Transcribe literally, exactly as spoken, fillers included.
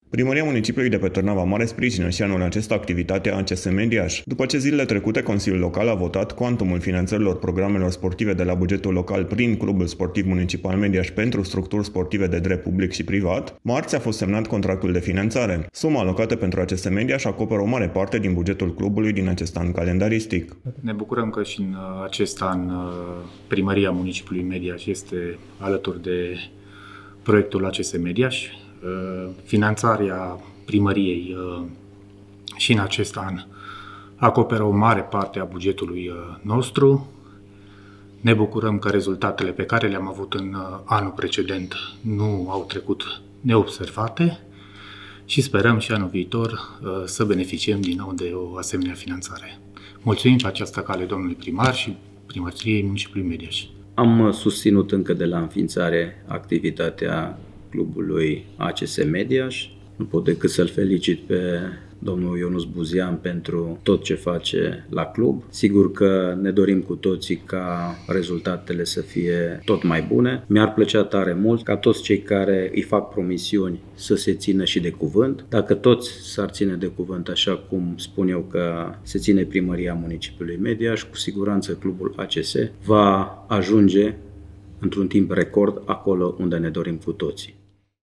Primăria municipiului de pe Târnava Mare sprijină și anul acesta activitatea A C S Mediaș. După ce zilele trecute Consiliul Local a votat cuantumul finanțărilor programelor sportive de la bugetul local prin Clubul Sportiv Municipal Mediaș pentru structuri sportive de drept public și privat, marți a fost semnat contractul de finanțare. Suma alocată pentru A C S Mediaș acoperă o mare parte din bugetul clubului din acest an calendaristic. Ne bucurăm că și în acest an Primăria Municipiului Mediaș este alături de proiectul A C S Mediaș. Finanțarea primăriei și în acest an acoperă o mare parte a bugetului nostru. Ne bucurăm că rezultatele pe care le-am avut în anul precedent nu au trecut neobservate și sperăm și anul viitor să beneficiem din nou de o asemenea finanțare. Mulțumim pe această cale domnului primar și Primăriei Municipiului Mediaș. Am susținut încă de la înființare activitatea clubului A C S Mediaș. Nu pot decât să-l felicit pe domnul Ionuț Buzian pentru tot ce face la club. Sigur că ne dorim cu toții ca rezultatele să fie tot mai bune. Mi-ar plăcea tare mult ca toți cei care îi fac promisiuni să se țină și de cuvânt. Dacă toți s-ar ține de cuvânt așa cum spun eu că se ține Primăria Municipiului Mediaș, cu siguranță clubul A C S va ajunge într-un timp record acolo unde ne dorim cu toții.